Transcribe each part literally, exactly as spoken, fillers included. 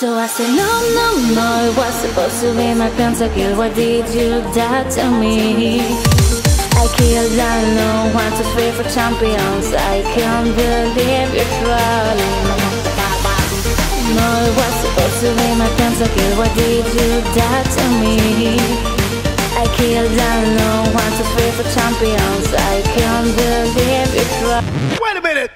So I said no, no, no, it was supposed to be my pentakill. Why did you die to me? I killed alone, one, two, three for champions. I can't believe you're trolling. No, it was supposed to be my pentakill. Why did you die to me? I killed alone, one, two, three for champions. I can't believe you're trolling. Wait a minute!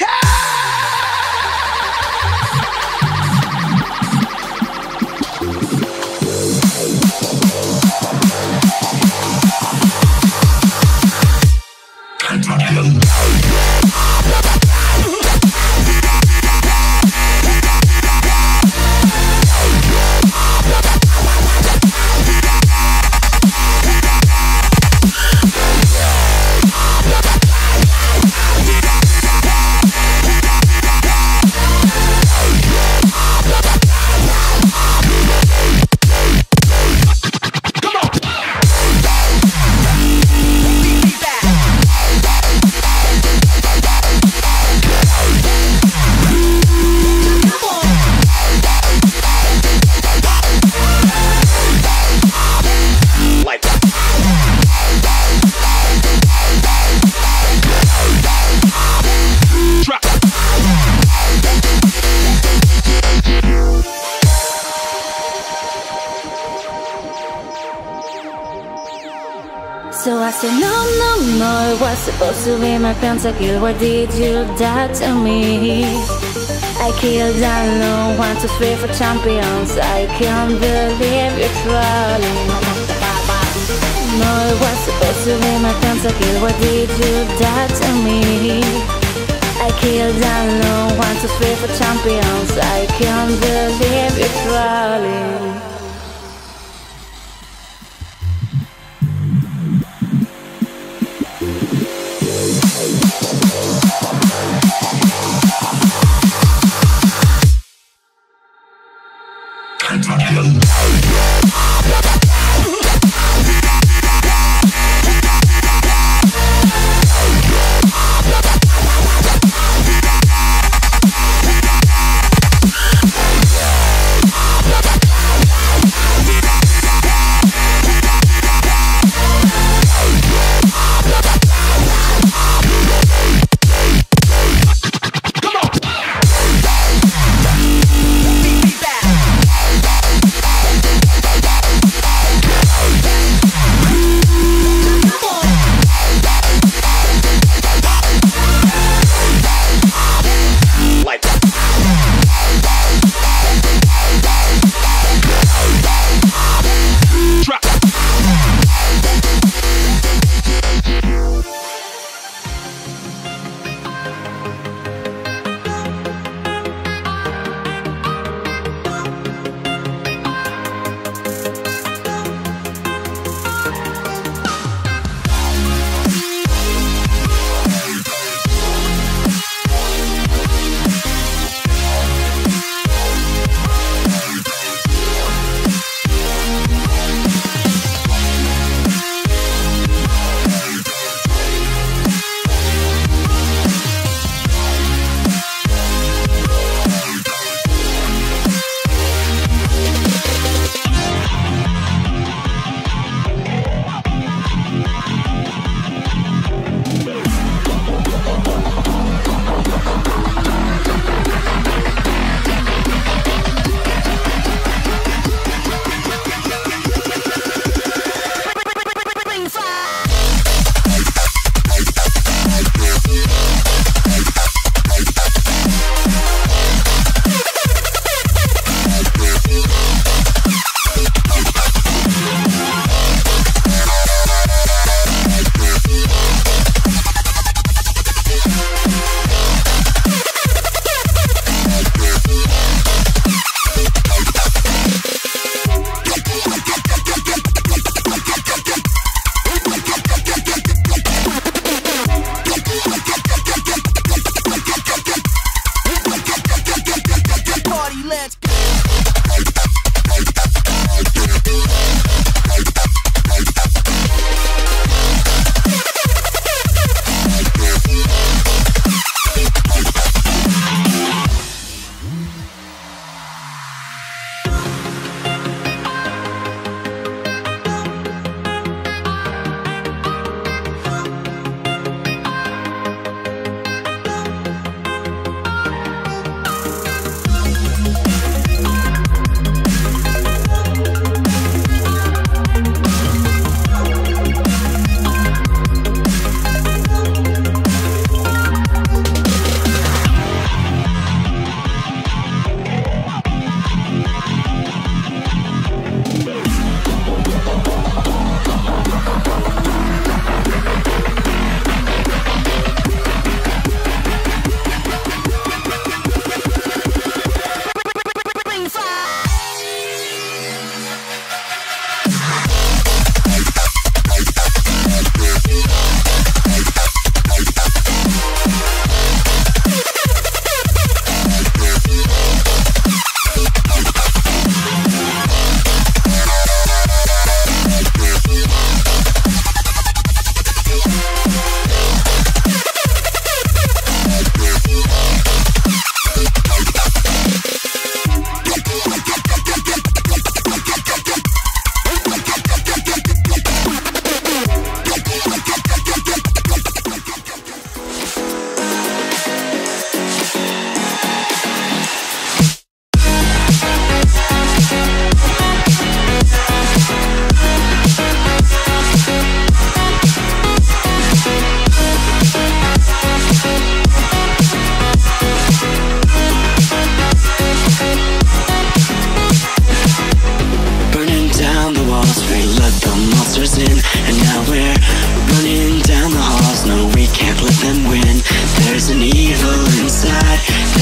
So I said no, no, no, it was supposed to be my pentakill. Why did you die to me? I killed alone, one, two, three for champions. I can't believe you're trolling. No, it was supposed to be my pentakill. Why did you die to me? I killed alone, one, two, three for champions. I can't believe you're trolling.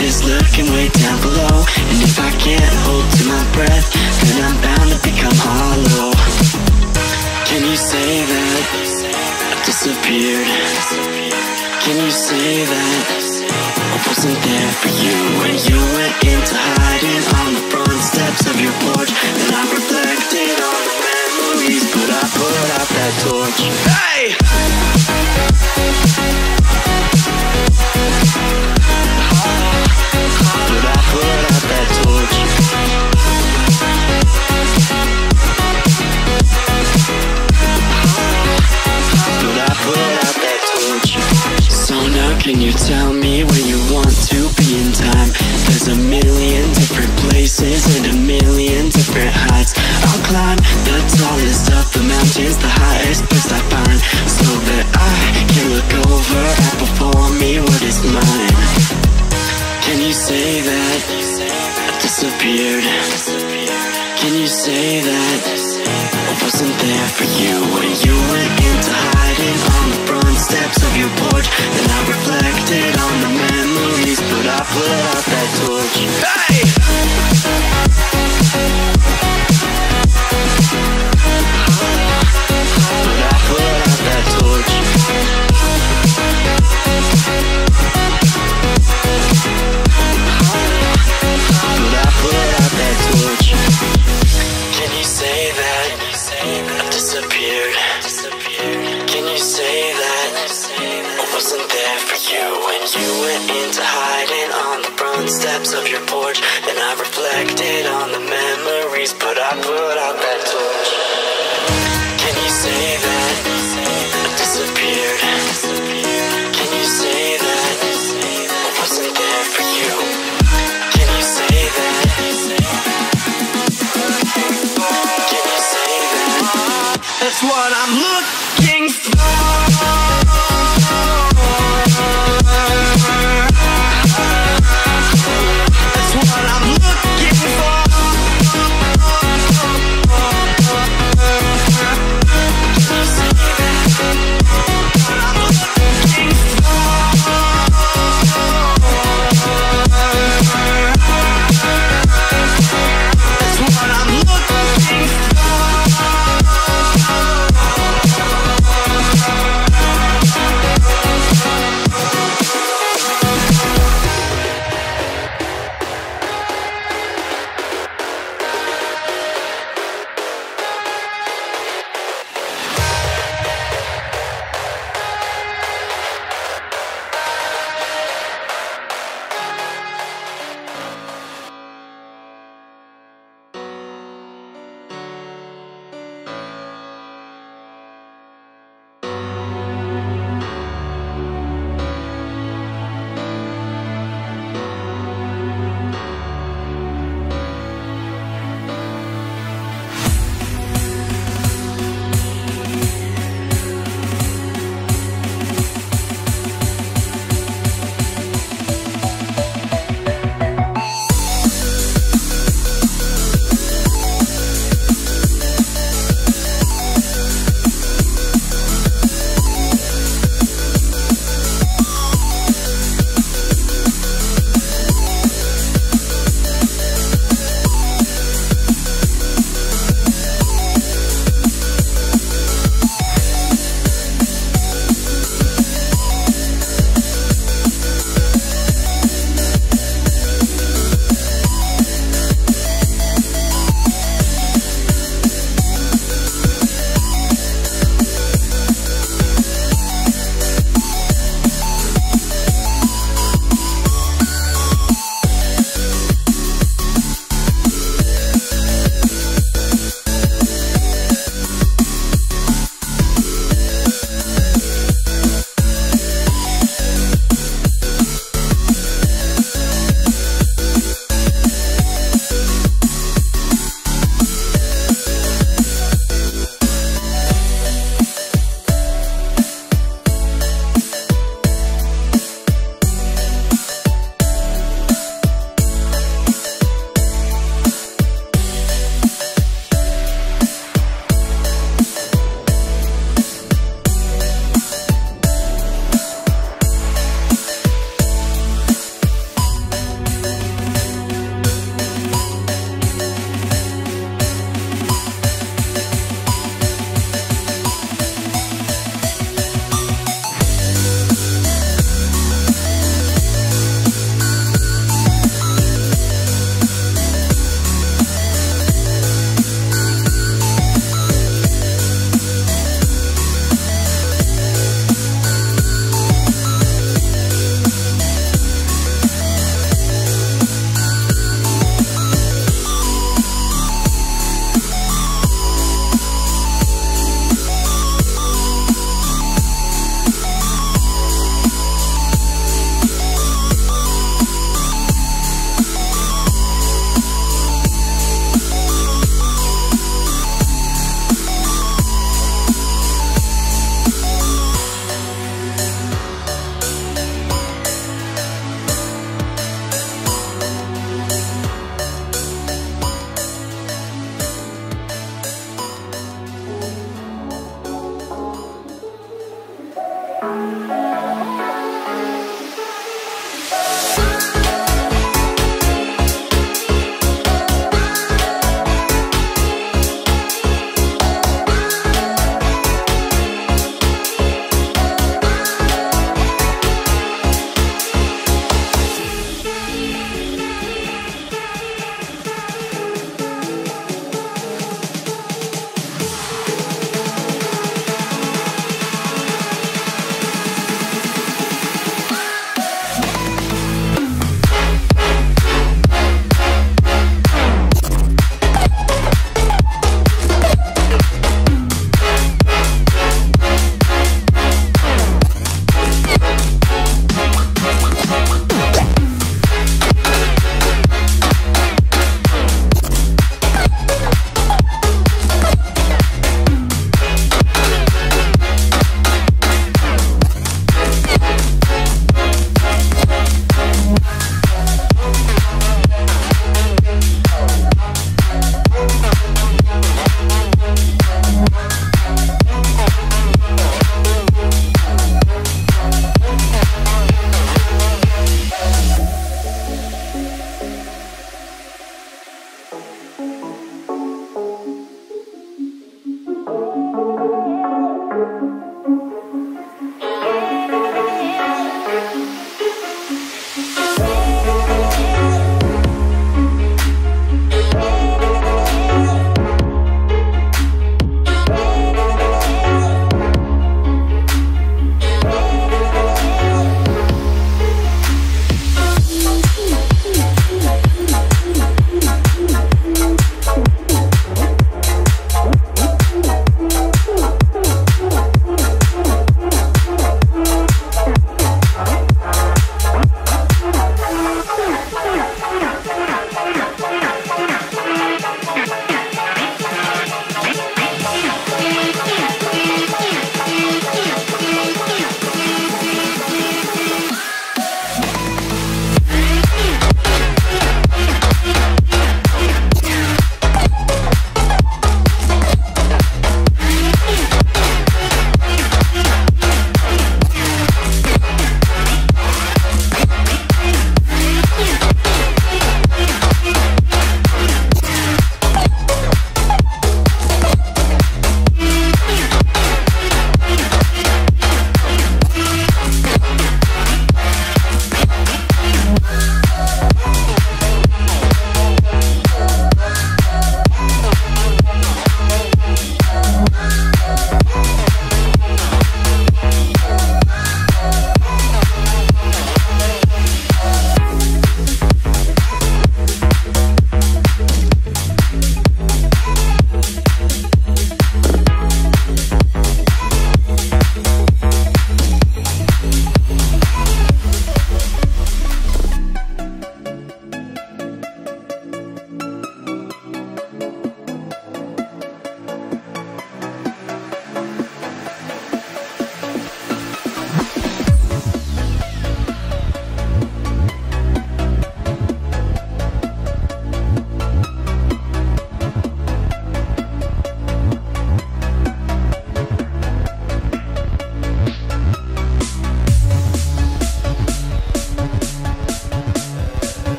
is lurking way down below. And if I can't hold to my breath, then I'm bound to become hollow. Can you say that I disappeared? Can you say that I wasn't there for you when you went into hiding on the front steps of your porch? And I reflected on the memories, but I put out that torch. Hey! But I put out that torch. But I put out that torch. So now can you tell me where you want to be in time? There's a million different places and a million different heights. I'll climb the tallest of the mountains, the highest place I find, so that I can look over and before me what is mine. Can you say that I disappeared? Can you say that I wasn't there for you when you went into hiding on the front steps of your porch? And I reflected on the memories, but I put out that torch. Hey! But I put out that torch. But I put out that torch. Can you say that I disappeared? Can you say that I wasn't there for you when you went into hiding on the front steps of your porch? And I reflected on the memories, but I put out that torch. Can you say that I disappeared? Can you say that I wasn't there for you? Can you say that? Can you say that? That's what I'm looking for. That's what I'm looking for. Can you say that? What I'm looking for. That's what I'm looking for.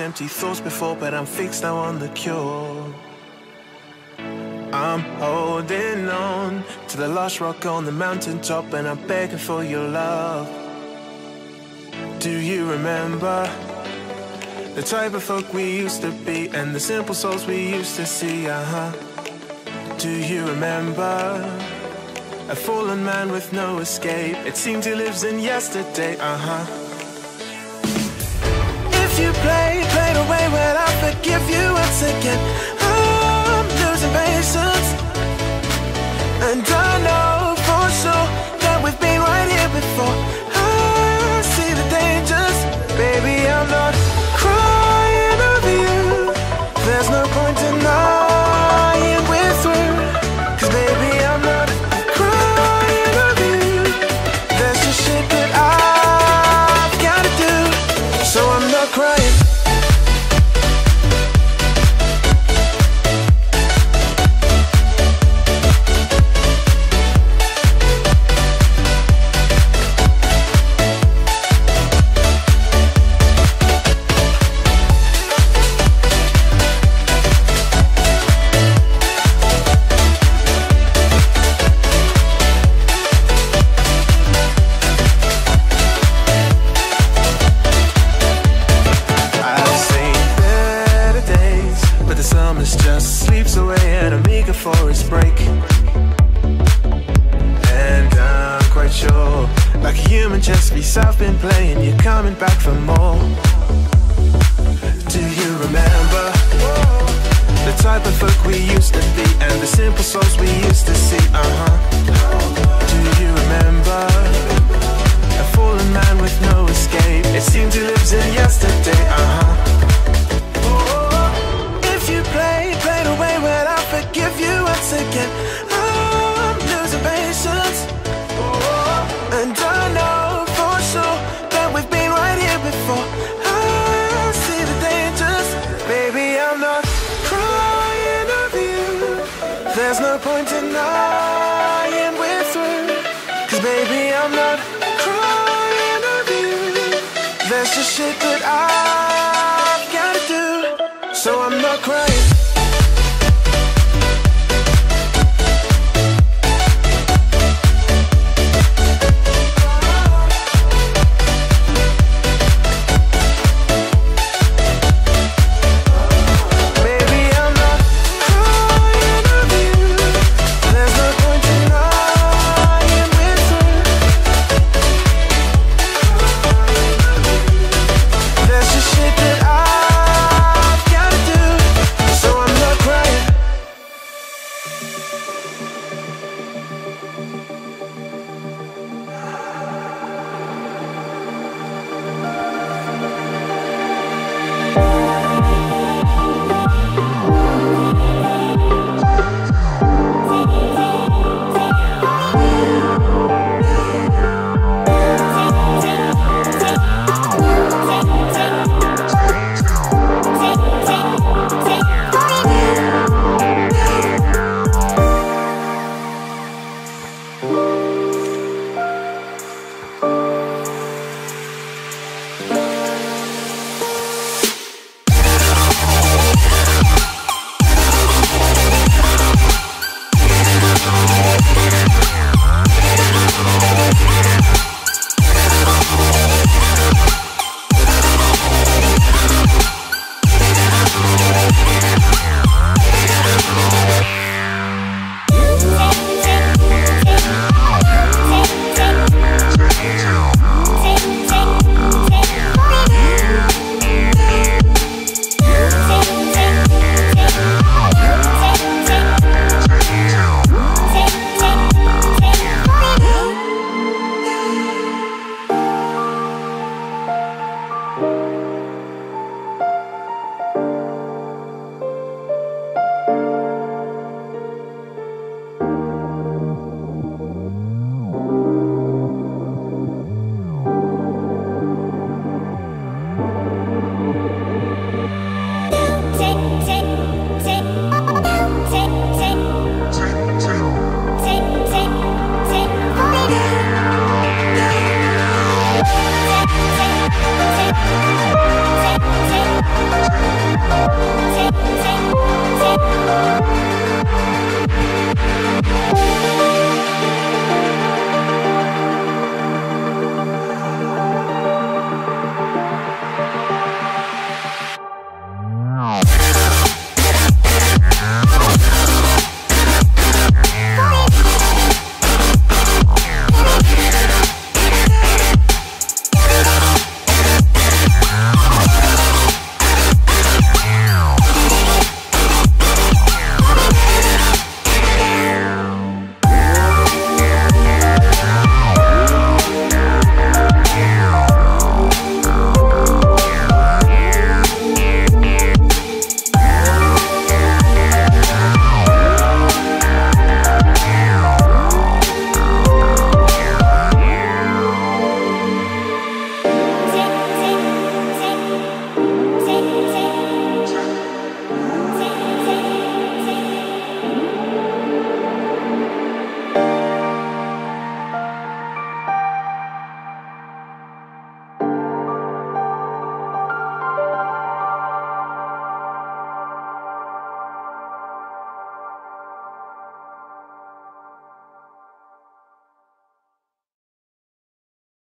empty thoughts before, but I'm fixed now on the cure. I'm holding on to the last rock on the mountaintop, and I'm begging for your love. Do you remember the type of folk we used to be, and the simple souls we used to see? Uh-huh. Do you remember a fallen man with no escape? It seems he lives in yesterday. Uh-huh. If you play, play the way, well, I'll forgive you once again. I'm losing patience, and I know for sure that we've been right here before. I see the dangers, baby, I'm not crying over you. There's no point denying we're through, 'cause baby, I'm not crying over you. There's just shit that I've gotta do, so I'm not crying. Forest break, and I'm quite sure, like a human chess piece I've been playing, you're coming back for more. Do you remember the type of folk we used to be, and the simple souls we used to see? Uh-huh. Do you remember a fallen man with no escape? It seems he lives in yesterday. Uh-huh. If you play, play the way, well, I'll forgive you once again. I'm losing patience, and I know for sure that we've been right here before. I see the dangers, baby, I'm not crying over you. There's no point denying we're through, 'cause baby, I'm We'll be right back.